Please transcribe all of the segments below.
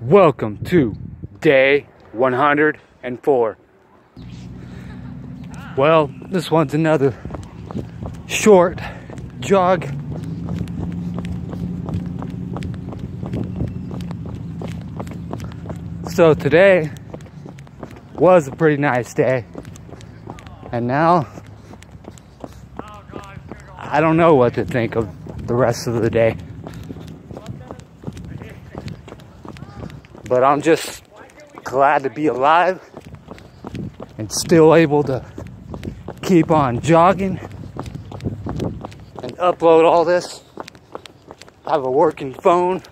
Welcome to day 104. Well, this one's another short jog. So today was a pretty nice day, and now I don't know what to think of the rest of the day. But I'm just glad to be alive and still able to keep on jogging and upload all this. I have a working phone.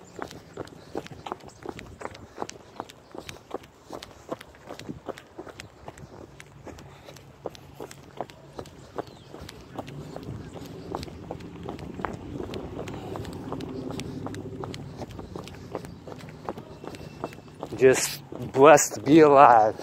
Just blessed to be alive.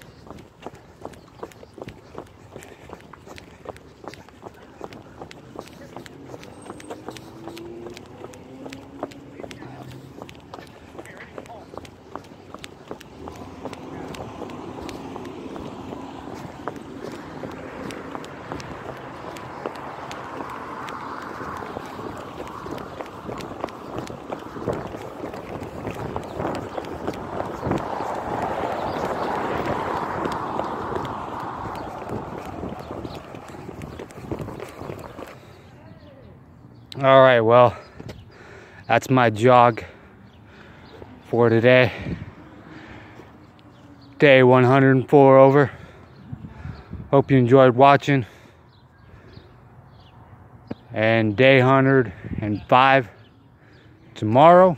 All right, well, that's my jog for today. Day 104 over. Hope you enjoyed watching. And day 105 tomorrow.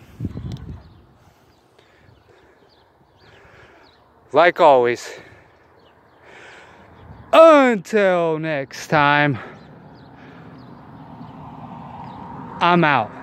Like always, until next time, I'm out.